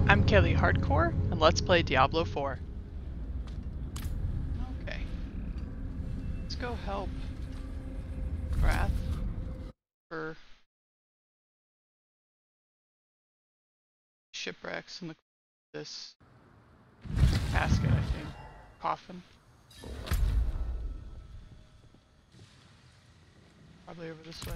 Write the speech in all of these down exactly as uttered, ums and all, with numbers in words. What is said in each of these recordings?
I'm Kelly Hardcore, and let's play Diablo four. Okay. Let's go help Wrath for shipwrecks in the this casket, I think. Coffin. Probably over this way.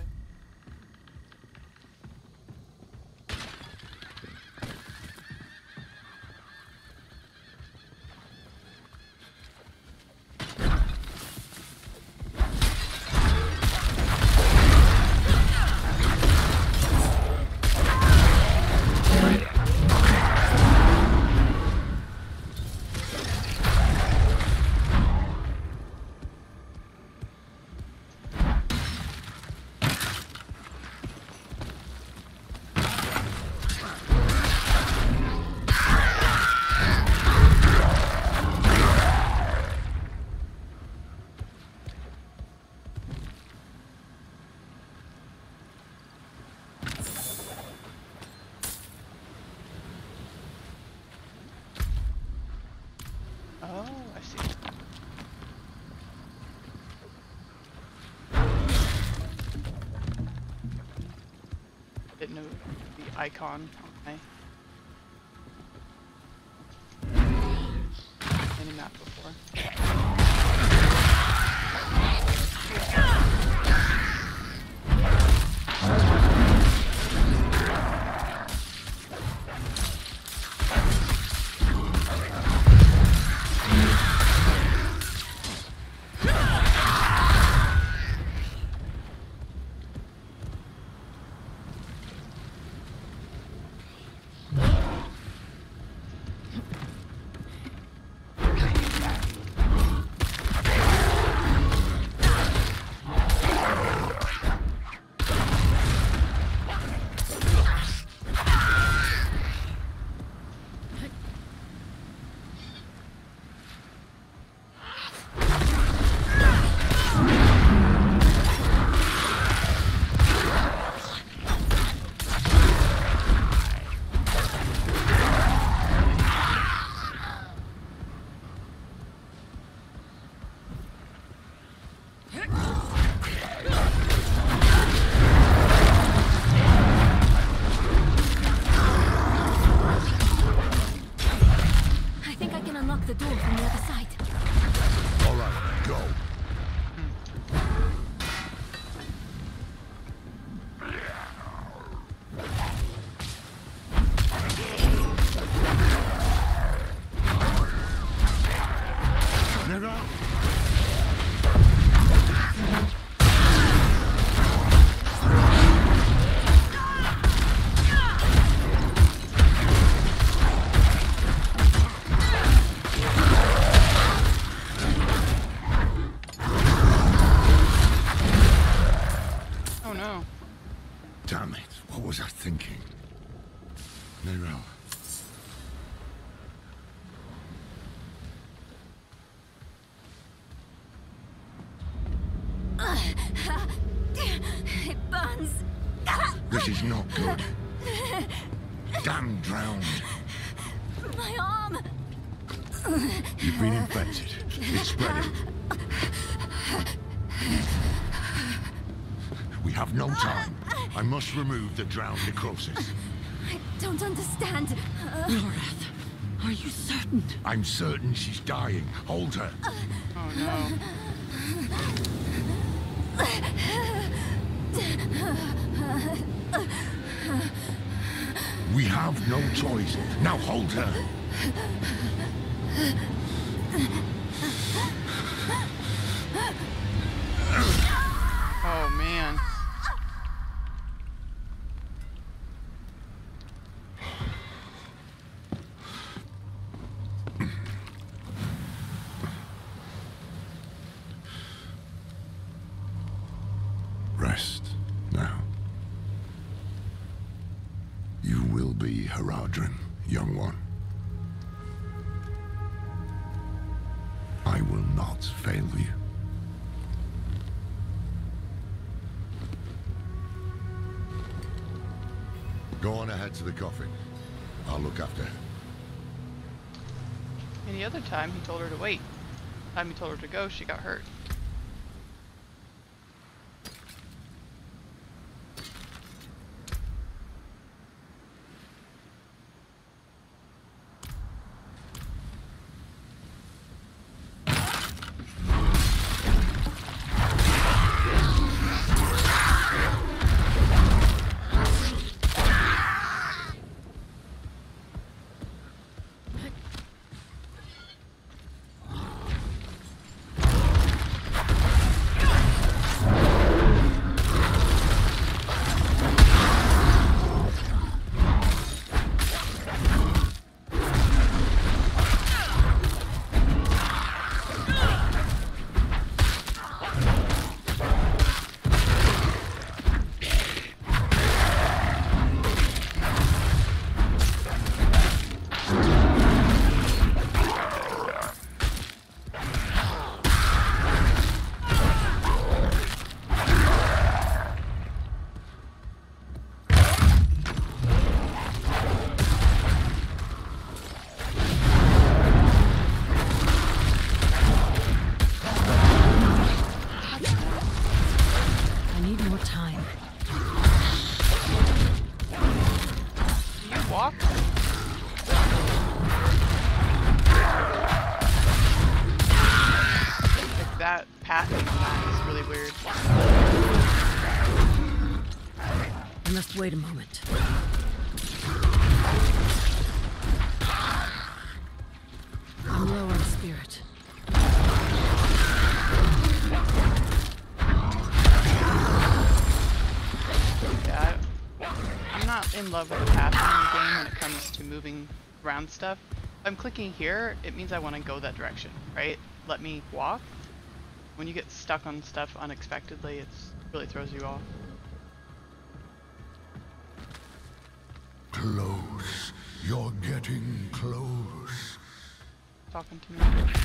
Oh, I see. Didn't know the icon on my mini map before. The door from the other side. All right, go. Never. Damn it, what was I thinking? Nerel. It burns. This is not good. Damn drowned. My arm. You've been infected. It's spreading. We have no time. I must remove the drowned necrosis. I don't understand. Uh... Lorath, are you certain? I'm certain she's dying. Hold her. Oh no. We have no choice. Now hold her. Oh man. Rest now. You will be Haradrim, young one. I will not fail you. Go on ahead to the coffin. I'll look after her. Any other time he told her to wait. Time he told her to go, she got hurt. Wait a moment. I'm low on spirit. Yeah, I'm not in love with the path in the game when it comes to moving around stuff. If I'm clicking here, it means I want to go that direction, right? Let me walk. When you get stuck on stuff unexpectedly, it really throws you off. Close. You're getting close. Talking to me.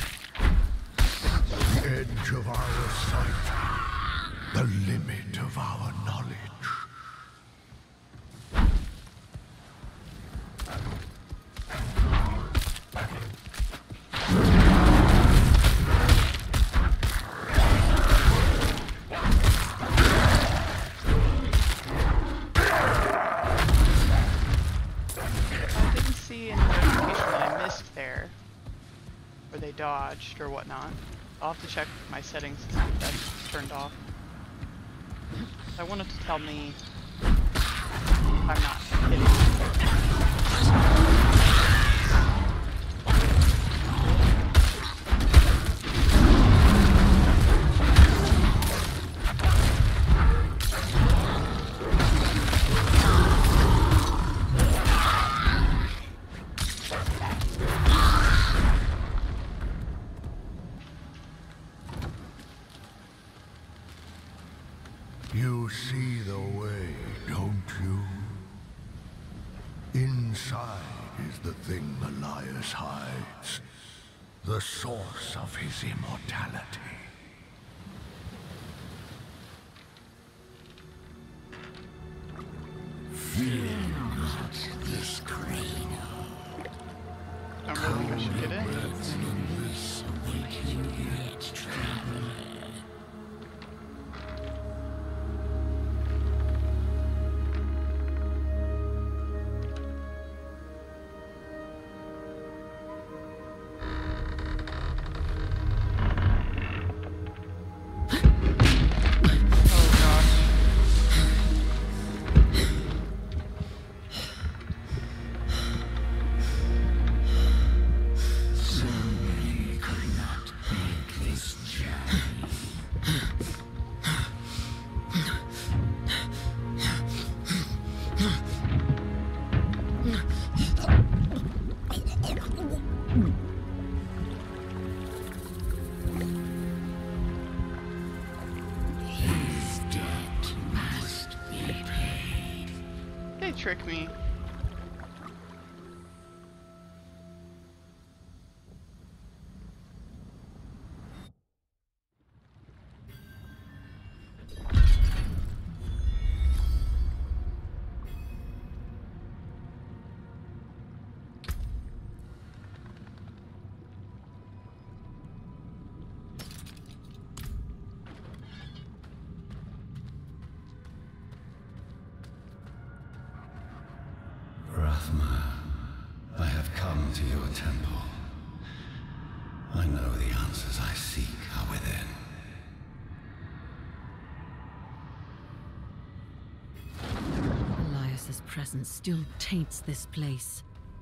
The edge of our sight. The limit of our knowledge. Dodged or whatnot. I'll have to check my settings to see if that's turned off. I wanted to tell me I'm not hitting. You see the way, don't you? Inside is the thing Elias hides. The source of his immortality. Fear not this cradle. I don't really think I should get in. This awakening yet traveler. Trick me. Self-Mare, I have come to your temple. I know the answers I seek are within. Elias's presence still taints this place.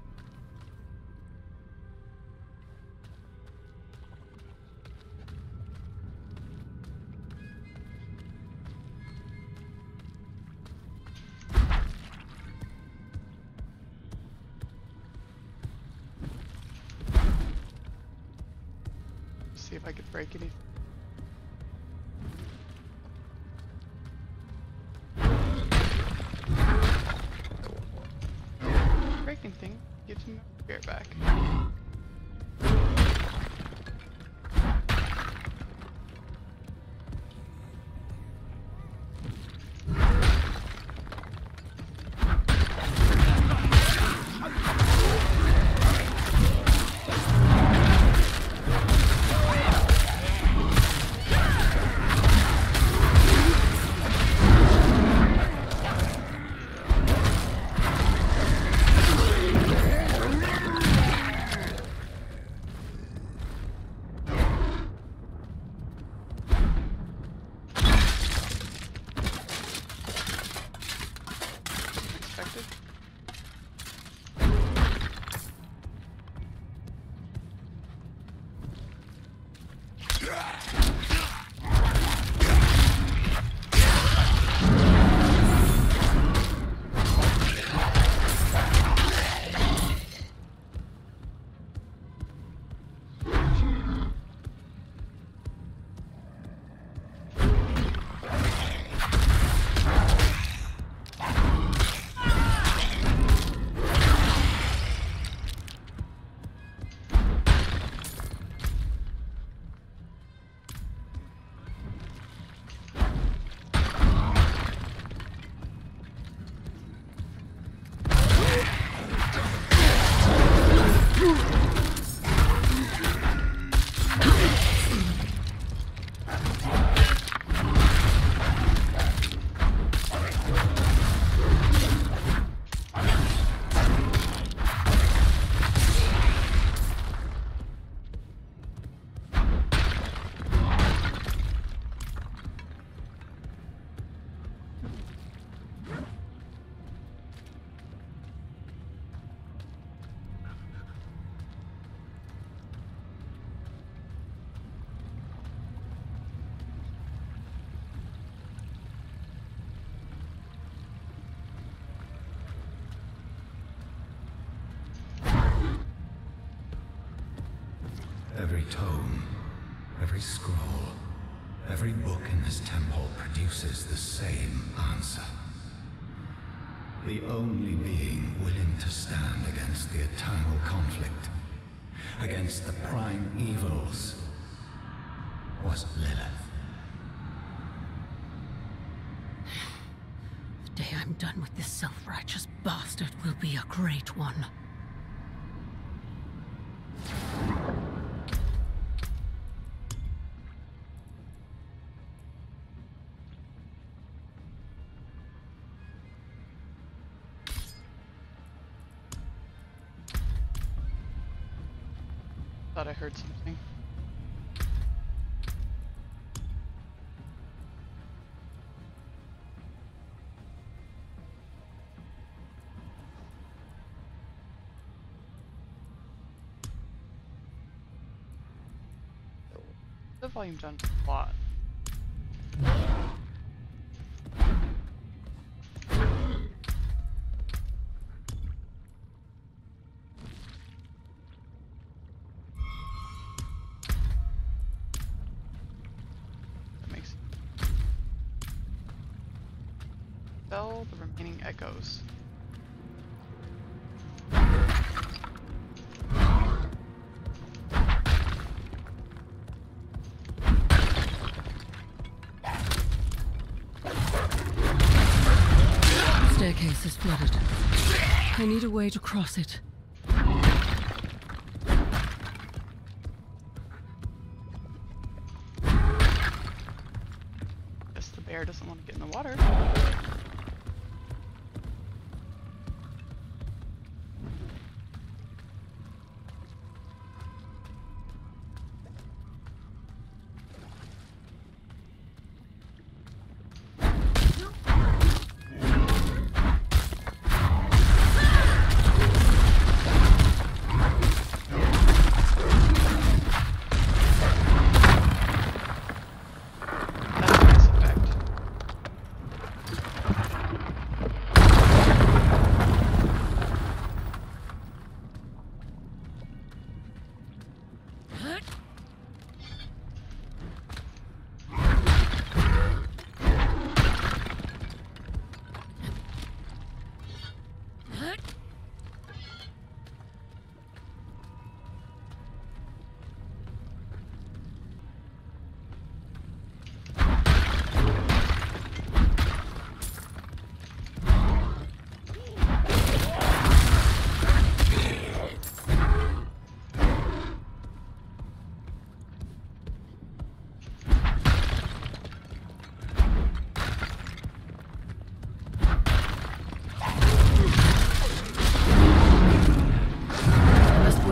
See if I could break anything. Breaking thing gives me my spirit back. Every tome, every scroll, every book in this temple produces the same answer. The only being willing to stand against the eternal conflict, against the prime evils, was Lilith. The day I'm done with this self-righteous bastard will be a great one. Thought I heard something. The volume down a lot. Spell the remaining echoes. Staircase is flooded. I need a way to cross it. Guess the bear doesn't want to get in the water.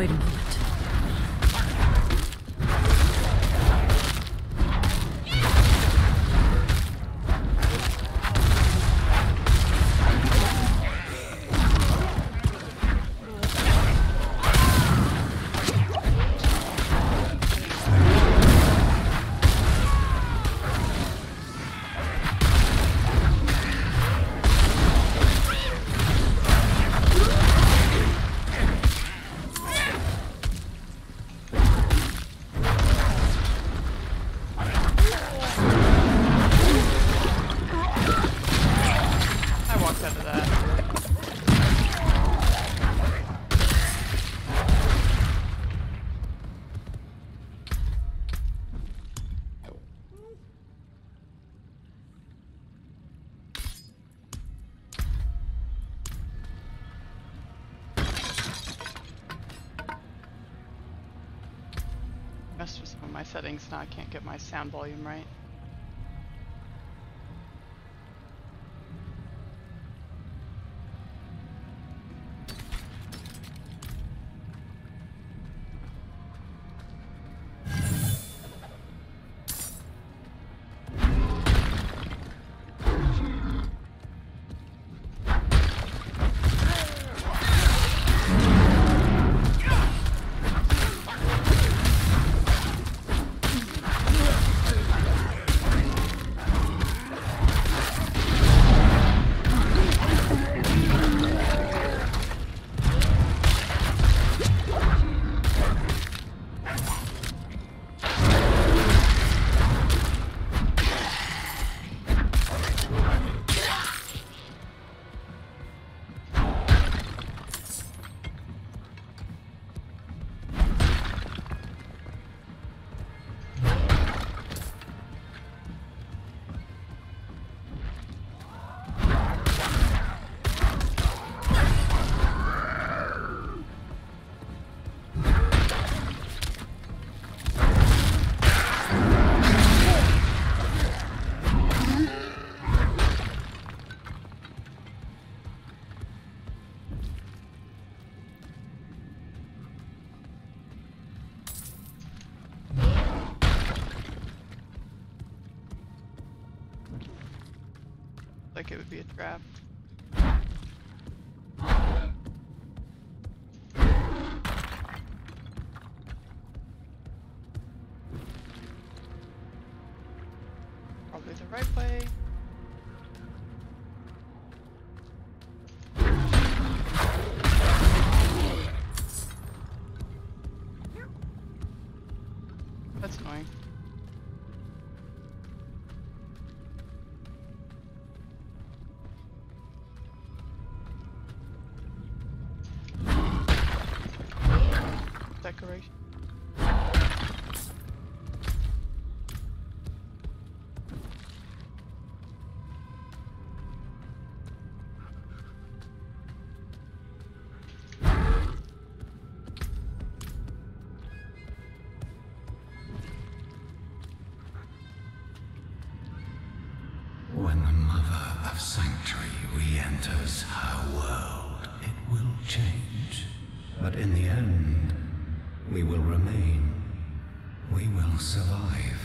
Wait a moment. Messed with some of my settings, now I can't get my sound volume right. Like it would be a trap. Probably the right way. That's annoying. Decoration. When the Mother of Sanctuary re-enters her world, it will change. But in the end, we will remain. We will survive.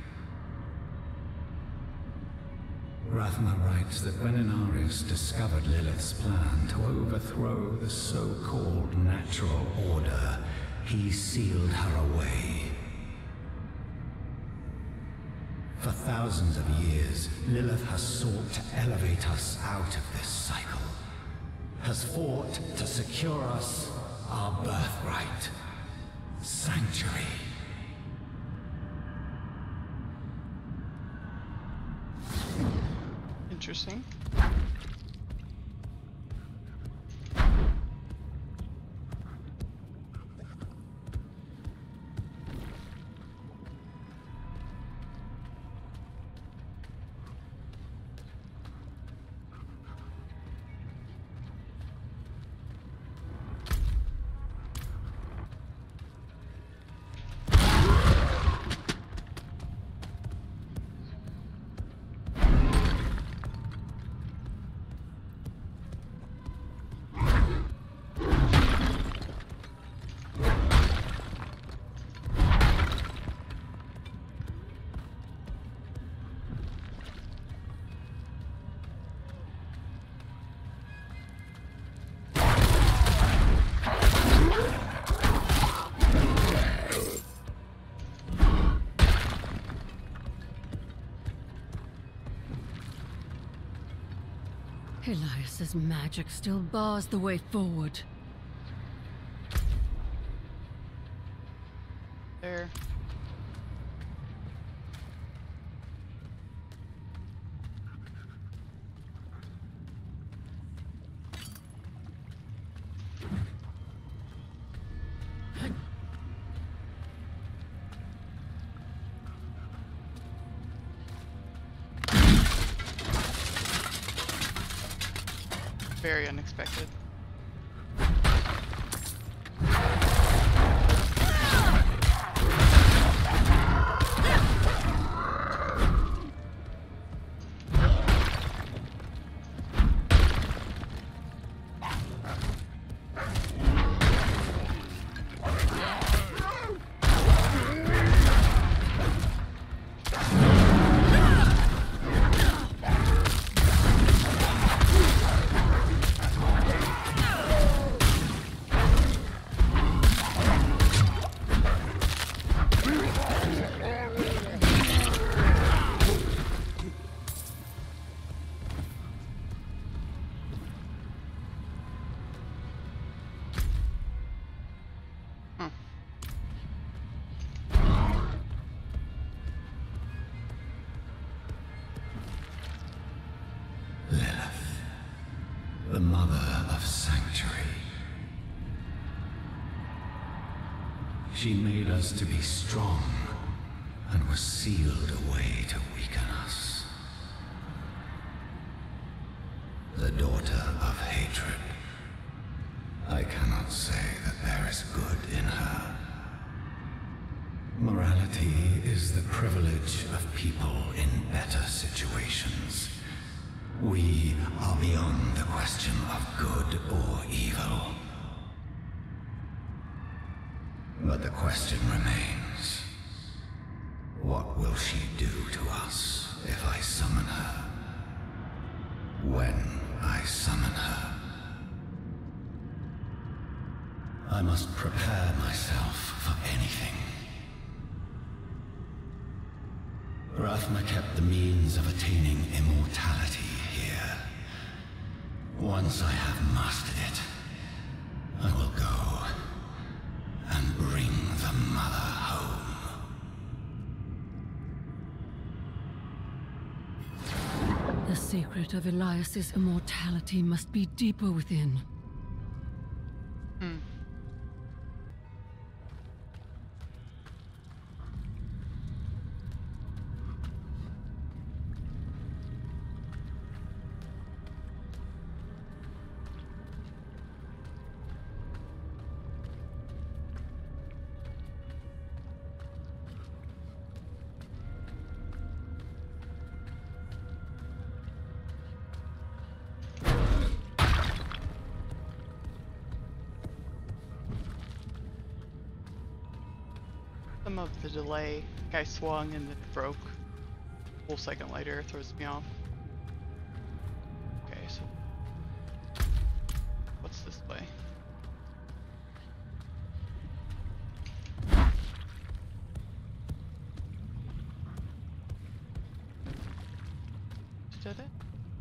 Rathma writes that when Inaris discovered Lilith's plan to overthrow the so-called natural order, he sealed her away. For thousands of years, Lilith has sought to elevate us out of this cycle, has fought to secure us our birthright, Sanctuary. Interesting. Elias's magic still bars the way forward. There. Very unexpected. The mother of sanctuary. She made us to be strong and was sealed away to weaken us. The daughter of hatred. I cannot say that there is good in her. Morality is the privilege of people in better situations. We are beyond the question of good or evil. But the question remains, what will she do to us if I summon her? When I summon her? I must prepare myself for anything. Rathma kept the means of attaining immortality here. Once I have mastered it, I will go and bring the mother home. The secret of Elias's immortality must be deeper within. Hmm. Some of the delay, guy swung and then broke. A full second later throws me off. Okay, so what's this way? Did it?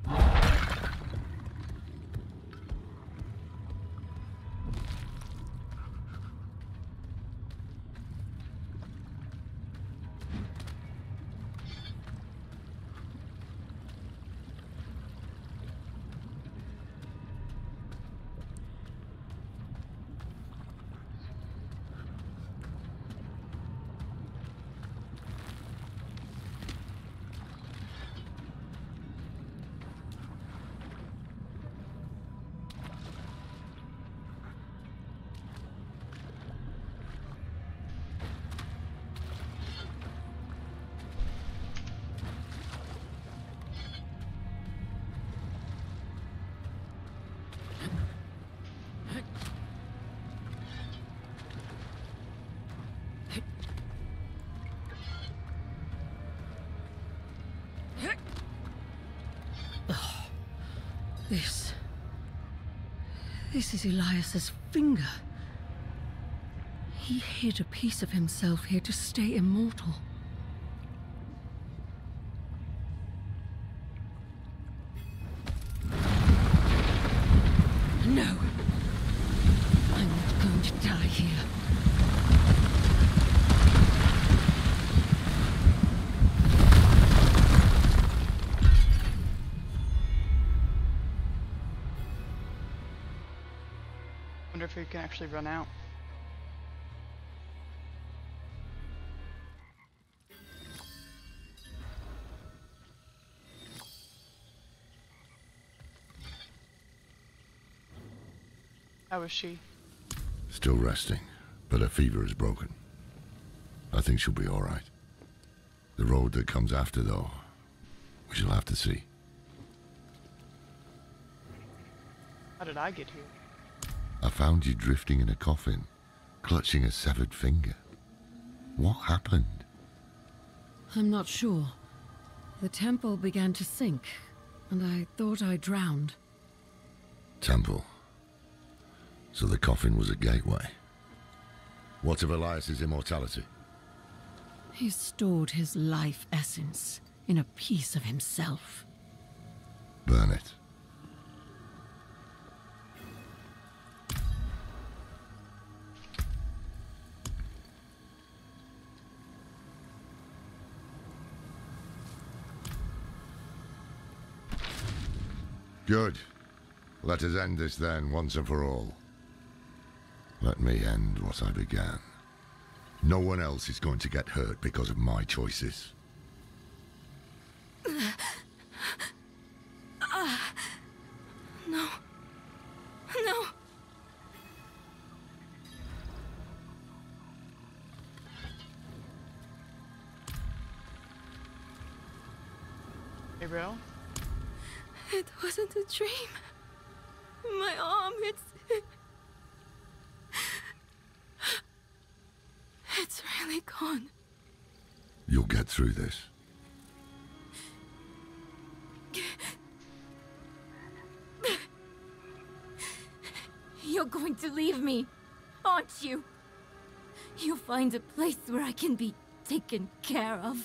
This... This is Elias's finger. He hid a piece of himself here to stay immortal. No. I'm not going to die here. Wonder if you can actually run out. How is she? Still resting, but her fever is broken. I think she'll be all right. The road that comes after, though, we shall have to see. How did I get here? I found you drifting in a coffin, clutching a severed finger. What happened? I'm not sure. The temple began to sink, and I thought I drowned. Temple. So the coffin was a gateway. What of Elias's immortality? He stored his life essence in a piece of himself. Burn it. Good. Let us end this then, once and for all. Let me end what I began. No one else is going to get hurt because of my choices. Uh, no. No. Gabriel? It wasn't a dream. My arm, it's... It's really gone. You'll get through this. You're going to leave me, aren't you? You'll find a place where I can be taken care of.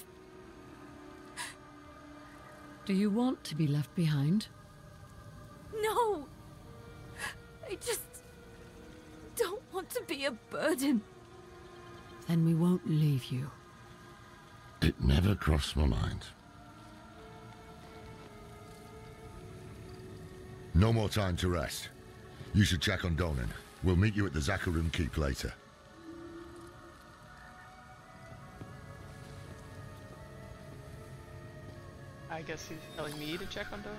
Do you want to be left behind? No! I just don't want to be a burden. Then we won't leave you. It never crossed my mind. No more time to rest. You should check on Donan. We'll meet you at the Zakarum Keep later. I guess he's telling me to check on Dawn.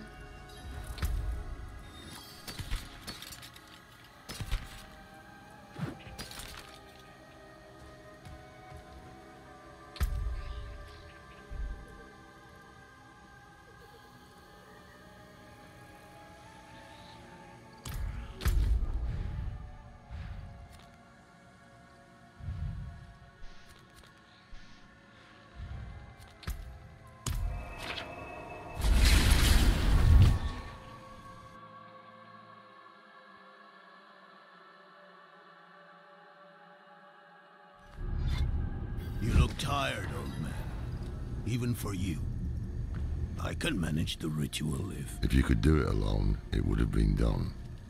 You look tired, old man. Even for you. I can manage the ritual if... If you could do it alone, it would have been done.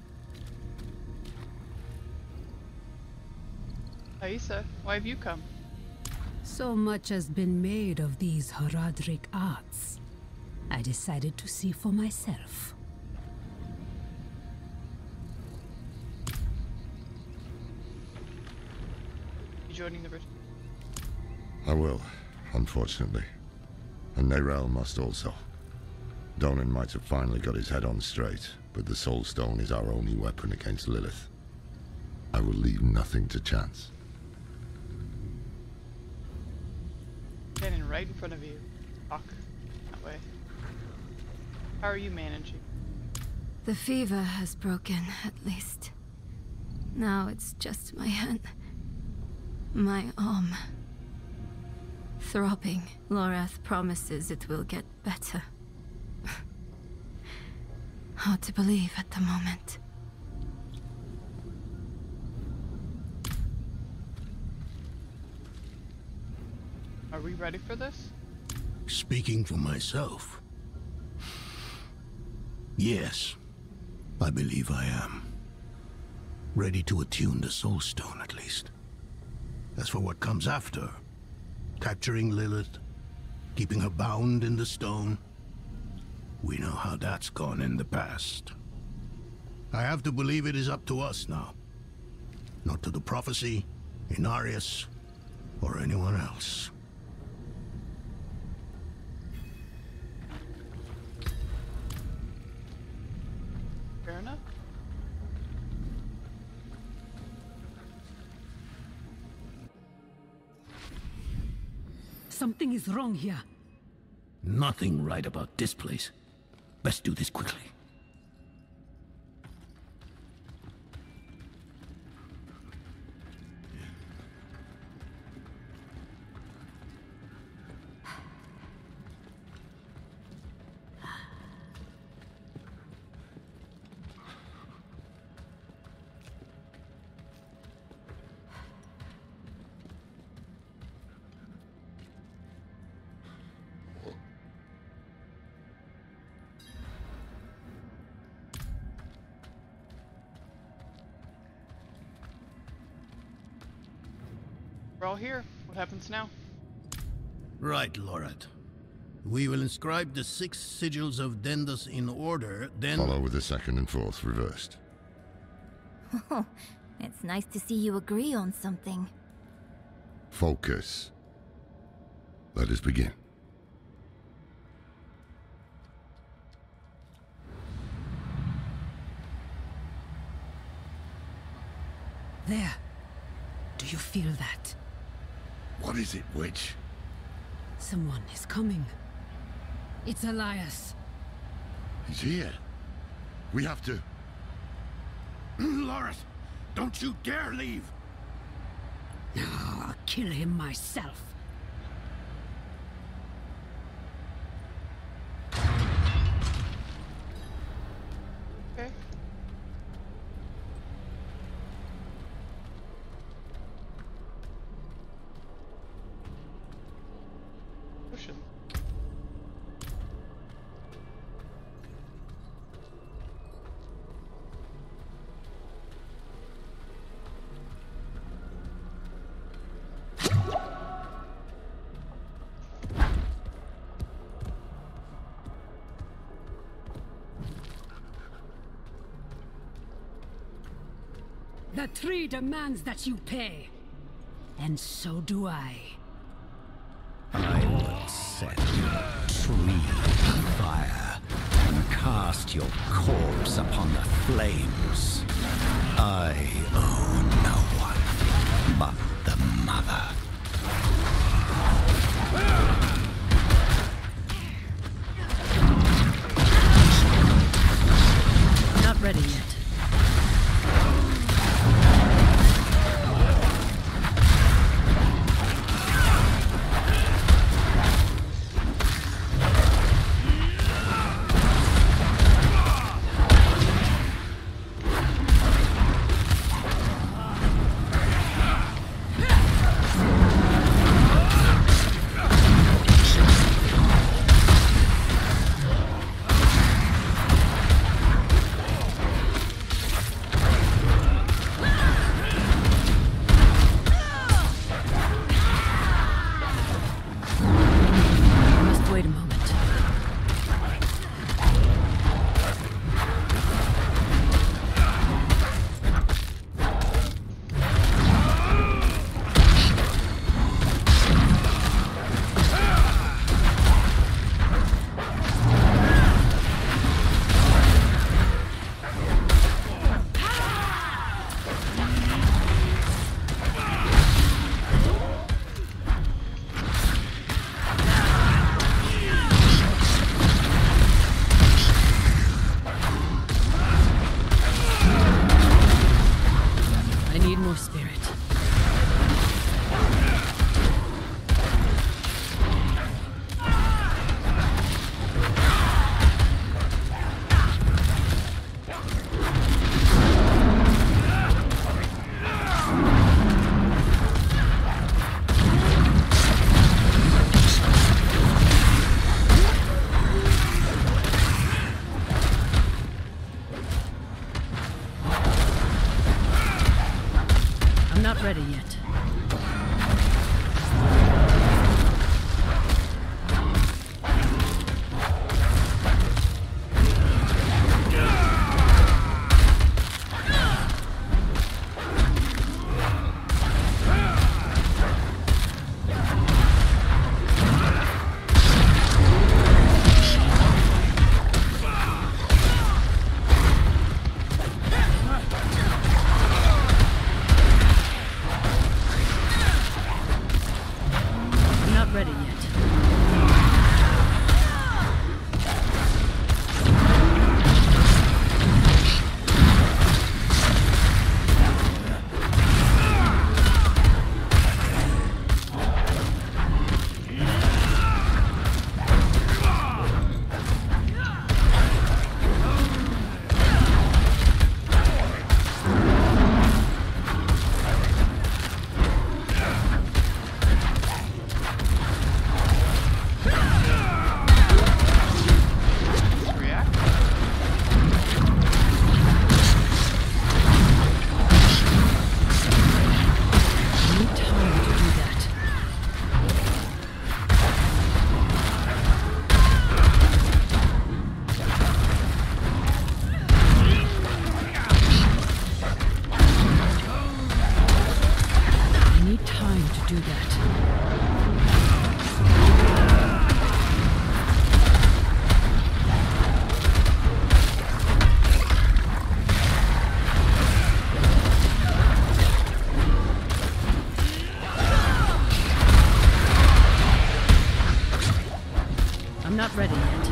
Aisa, why have you come? So much has been made of these Haradric arts. I decided to see for myself. You joining the ritual? I will, unfortunately. And Nerel must also. Donan might have finally got his head on straight, but the Soul Stone is our only weapon against Lilith. I will leave nothing to chance. Standing right in front of you. Fuck. That way. How are you managing? The fever has broken, at least. Now it's just my hand. My arm. Throbbing. Lorath promises it will get better. Hard to believe at the moment. Are we ready for this? Speaking for myself. Yes, I believe I am. Ready to attune the Soul Stone, at least. As for what comes after, capturing Lilith, keeping her bound in the stone, we know how that's gone in the past. I have to believe it is up to us now. Not to the prophecy, Inarius, or anyone else. Fair enough. Something is wrong here. Nothing right about this place. Best do this quickly. We're all here. What happens now? Right, Lorat. We will inscribe the six sigils of Dendos in order, then... Follow with the second and fourth reversed. Oh, it's nice to see you agree on something. Focus. Let us begin. There. Do you feel that? What is it, witch? Someone is coming. It's Elias. He's here. We have to... Lorat, don't you dare leave! I'll kill him myself. Okay. Push him. The tree demands that you pay. And so do I. I will set your tree afire and cast your corpse upon the flames. I owe no one but the mother. Not ready yet. Wait a moment. I need more spirit. not ready yet. I'm not ready yet.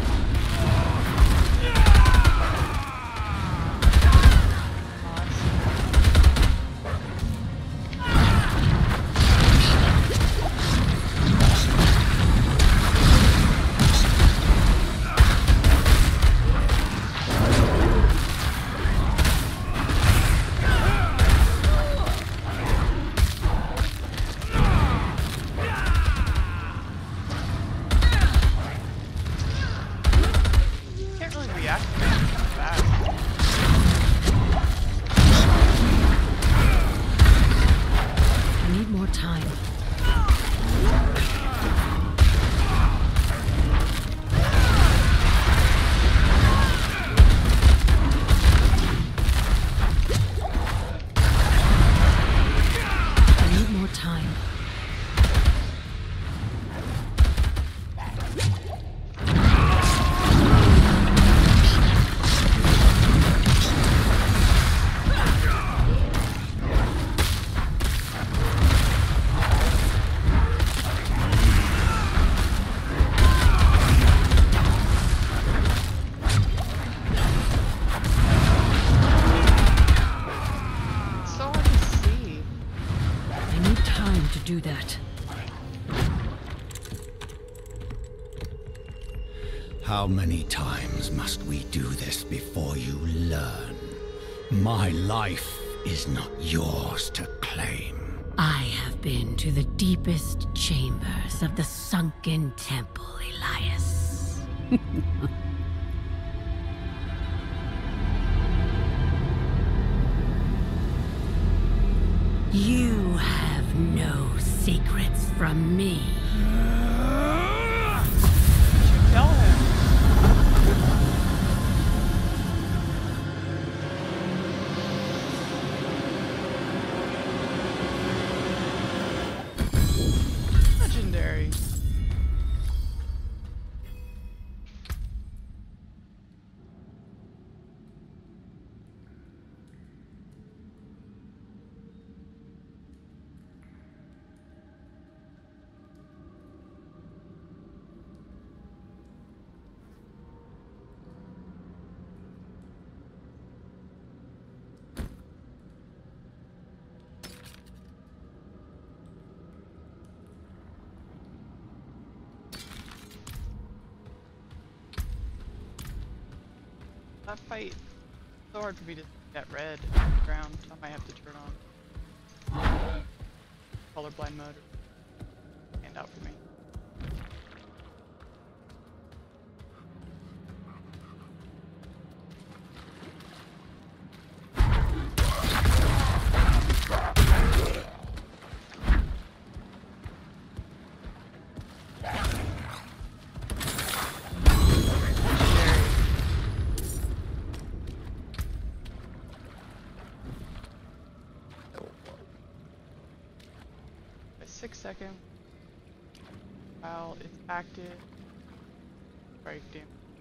Do that. How many times must we do this before you learn? My life is not yours to claim. I have been to the deepest chambers of the sunken temple, Elias. You have no secrets from me. Tell him. Legendary. That fight, it's so hard for me to get red on the ground. I might have to turn on colorblind mode. Hand out for me. six seconds. While it's active. Break down.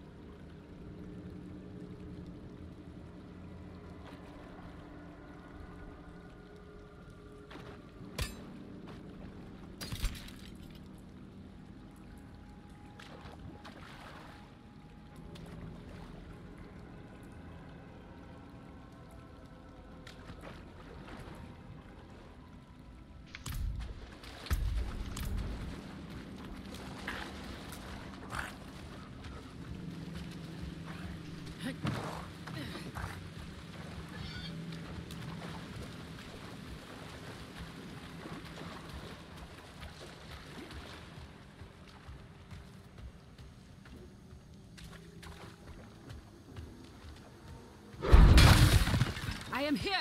I am here!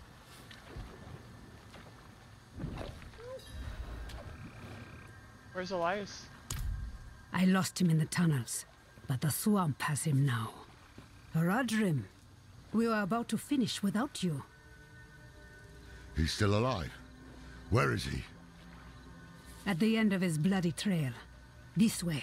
Where's Elias? I lost him in the tunnels, but the swamp has him now. Haradrim, we were about to finish without you. He's still alive? Where is he? At the end of his bloody trail. This way.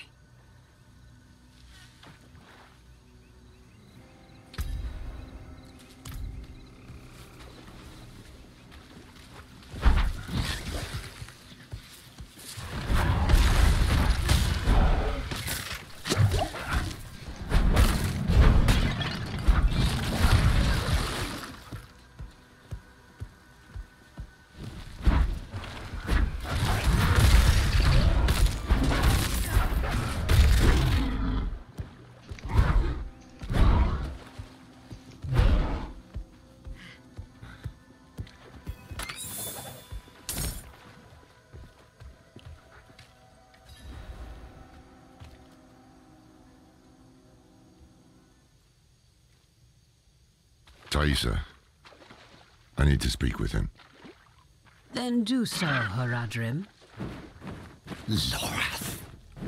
Thaisa, I need to speak with him. Then do so, Haradrim. Lorath.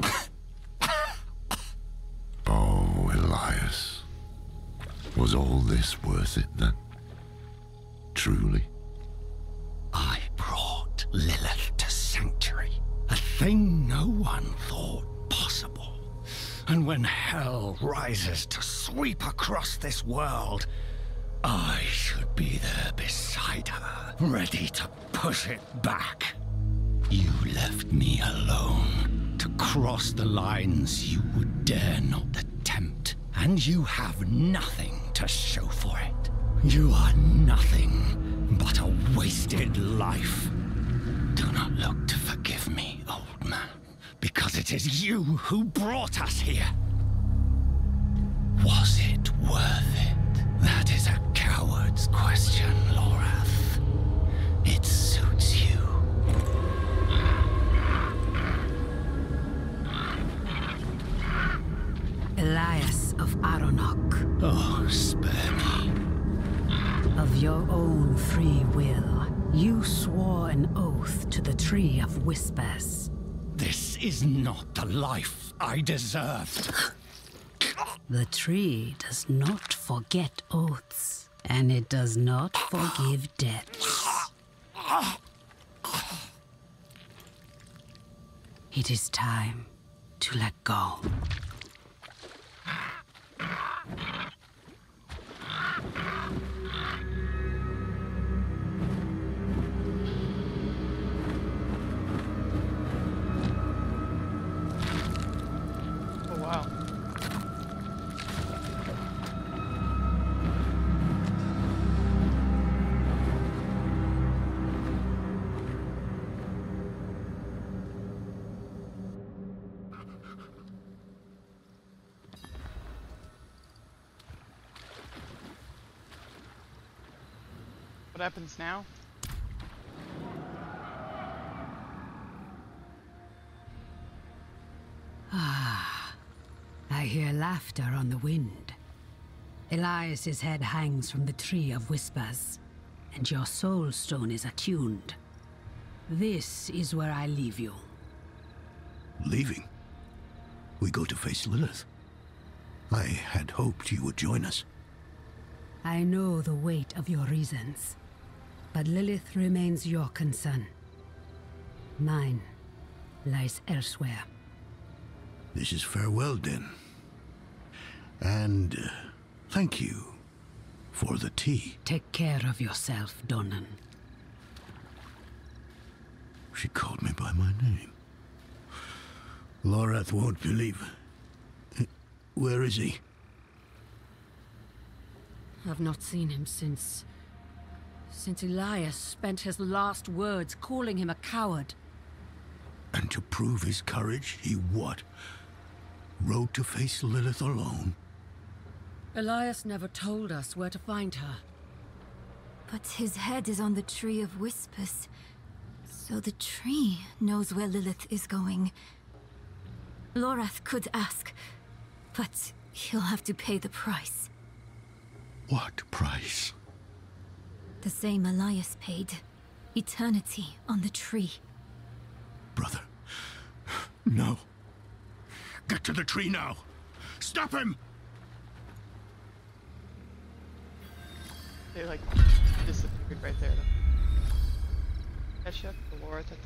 Oh, Elias. Was all this worth it then? Truly? I brought Lilith to Sanctuary, a thing no one thought possible. And when hell rises to sweep across this world, I should be there beside her, ready to push it back. You left me alone to cross the lines you would dare not attempt, and you have nothing to show for it. You are nothing but a wasted life. Do not look to forgive me, old man, because it is you who brought us here. Was it worth it? That is a coward's question, Lorath. It suits you. Elias of Aronok. Oh, spare me. Of your own free will, you swore an oath to the Tree of Whispers. This is not the life I deserved. The tree does not forget oaths, and it does not forgive debts. It is time to let go. Oh wow. What happens now? Ah, I hear laughter on the wind. Elias's head hangs from the Tree of Whispers, and your soul stone is attuned. This is where I leave you. Leaving? We go to face Lilith. I had hoped you would join us. I know the weight of your reasons, but Lilith remains your concern. Mine lies elsewhere. This is farewell, then. And uh, thank you for the tea. Take care of yourself, Donan. She called me by my name. Lorath won't believe. Where is he? I've not seen him since... since Elias spent his last words calling him a coward. And to prove his courage, he what? Rode to face Lilith alone? Elias never told us where to find her. But his head is on the Tree of Whispers. So the tree knows where Lilith is going. Lorath could ask, but he'll have to pay the price. What price? The same Elias paid. Eternity on the tree. Brother. No. Get to the tree now. Stop him! They like disappeared right there. Catch up the war at the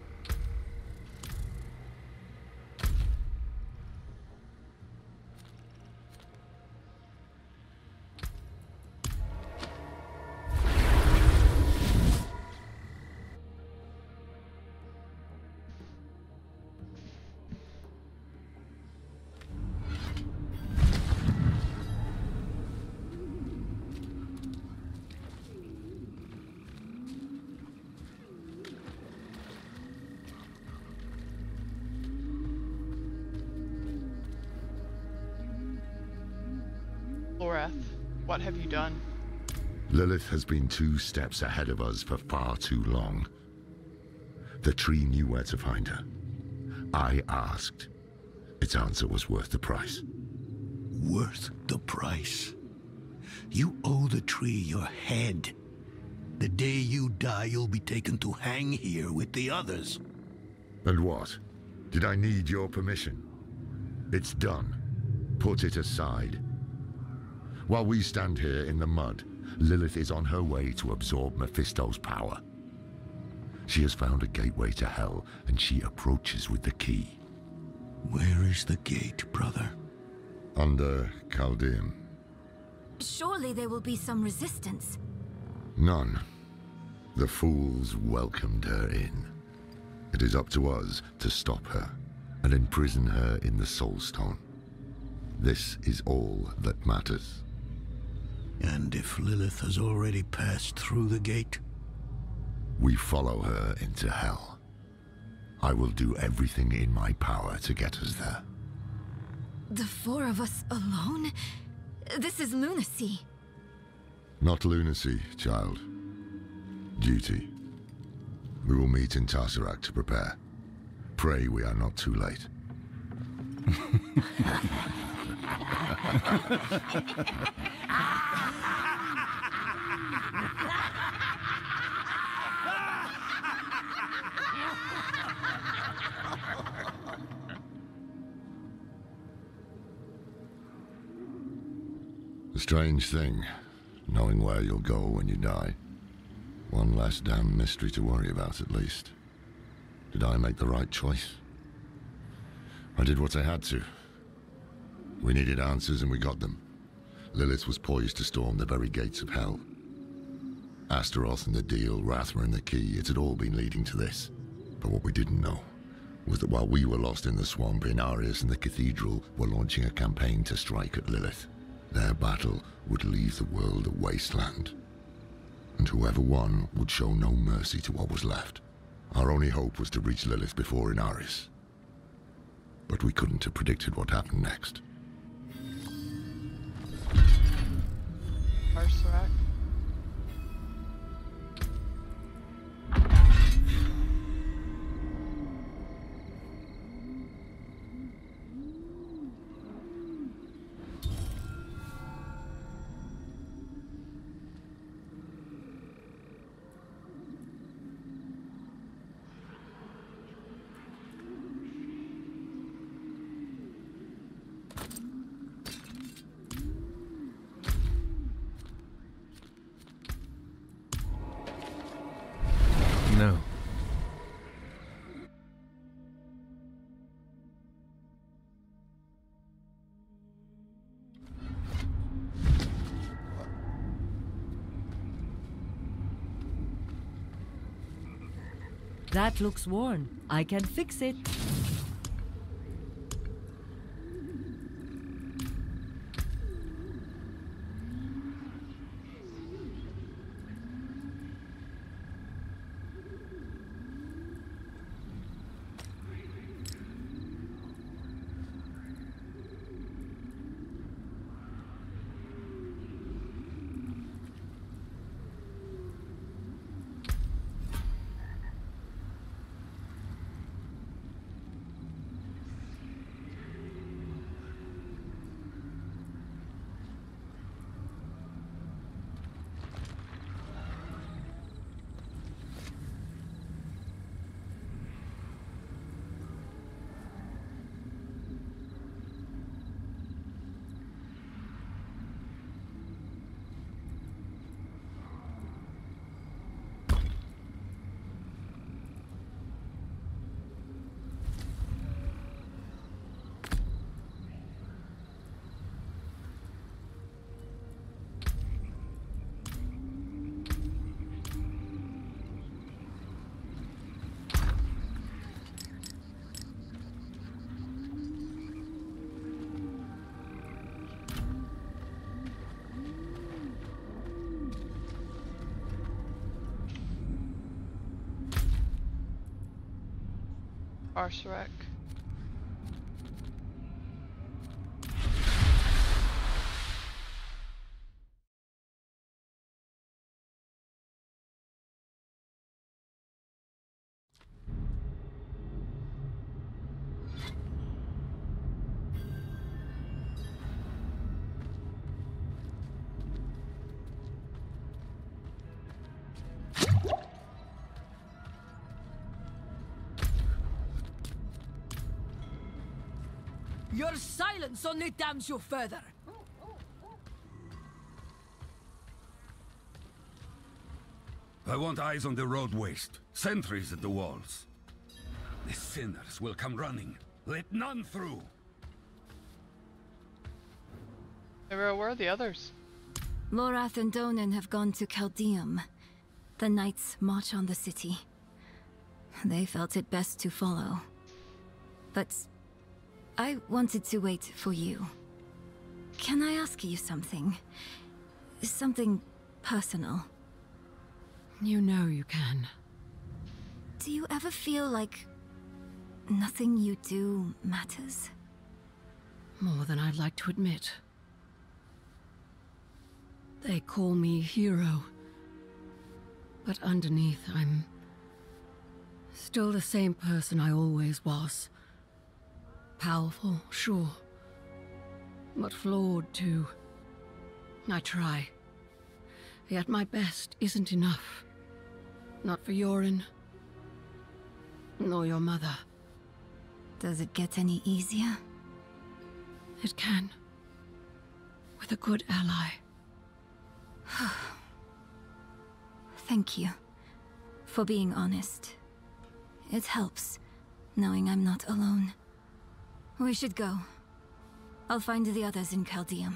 Lorath, what have you done? Lilith has been two steps ahead of us for far too long. The tree knew where to find her. I asked. Its answer was worth the price. Worth the price? You owe the tree your head. The day you die, you'll be taken to hang here with the others. And what? Did I need your permission? It's done. Put it aside. While we stand here in the mud, Lilith is on her way to absorb Mephisto's power. She has found a gateway to hell, and she approaches with the key. Where is the gate, brother? Under Chaldeum. Surely there will be some resistance. None. The fools welcomed her in. It is up to us to stop her and imprison her in the Soul Stone. This is all that matters. And if Lilith has already passed through the gate? We follow her into hell. I will do everything in my power to get us there. The four of us alone? This is lunacy. Not lunacy, child. Duty. We will meet in Tarsarak to prepare. Pray we are not too late. A strange thing, knowing where you'll go when you die. One less damn mystery to worry about, at least. Did I make the right choice? I did what I had to. We needed answers and we got them. Lilith was poised to storm the very gates of hell. Astaroth and the deal, Rathma and the key, it had all been leading to this. But what we didn't know was that while we were lost in the swamp, Inarius and the cathedral were launching a campaign to strike at Lilith. Their battle would leave the world a wasteland. And whoever won would show no mercy to what was left. Our only hope was to reach Lilith before Inarius. But we couldn't have predicted what happened next. Tarsarak? That looks worn. I can fix it. Arsarek. Your silence only damns you further. I want eyes on the road waste, sentries at the walls. The sinners will come running. Let none through. Where were the others? Lorath and Donan have gone to Caldeum. The knights march on the city. They felt it best to follow. But I wanted to wait for you. Can I ask you something? Something personal. You know you can. Do you ever feel like nothing you do matters? More than I'd like to admit. They call me hero. But underneath, I'm still the same person I always was. Powerful, sure. But flawed, too. I try. Yet my best isn't enough. Not for Yorin. Nor your mother. Does it get any easier? It can. With a good ally. Thank you for being honest. It helps, knowing I'm not alone. We should go. I'll find the others in Caldeum.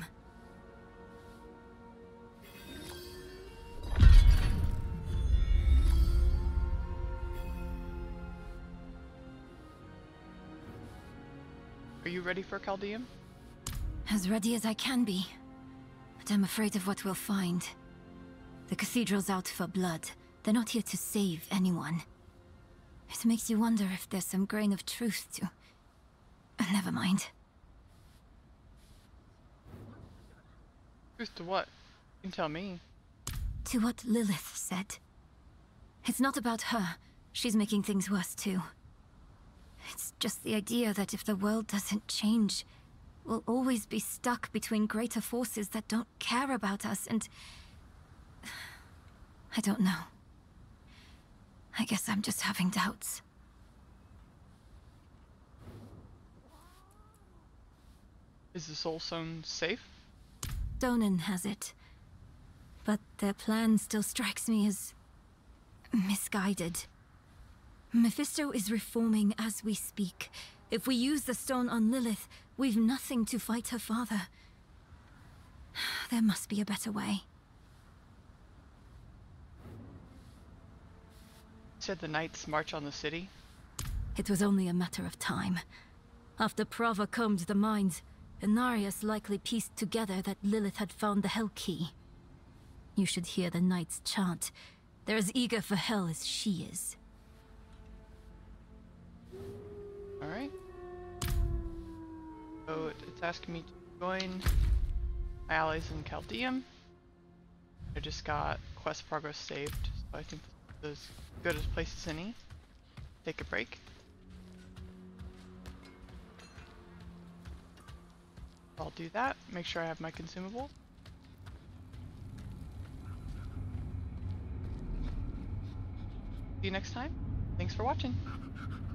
Are you ready for Caldeum? As ready as I can be. But I'm afraid of what we'll find. The cathedral's out for blood. They're not here to save anyone. It makes you wonder if there's some grain of truth to... Never mind. Truth to what? You can tell me. To what Lilith said. It's not about her. She's making things worse too. It's just the idea that if the world doesn't change, we'll always be stuck between greater forces that don't care about us and... I don't know. I guess I'm just having doubts. Is the Soul Stone safe? Donan has it. But their plan still strikes me as... misguided. Mephisto is reforming as we speak. If we use the stone on Lilith, we've nothing to fight her father. There must be a better way. said the knights march on the city? It was only a matter of time. After Prava combed the mines, Inarius likely pieced together that Lilith had found the Hell Key. You should hear the knights chant. They're as eager for hell as she is. Alright. So it's asking me to join my allies in Chaldeum. I just got quest progress saved, so I think this is as good a place as any. Take a break. I'll do that. Make sure I have my consumable. See you next time. Thanks for watching.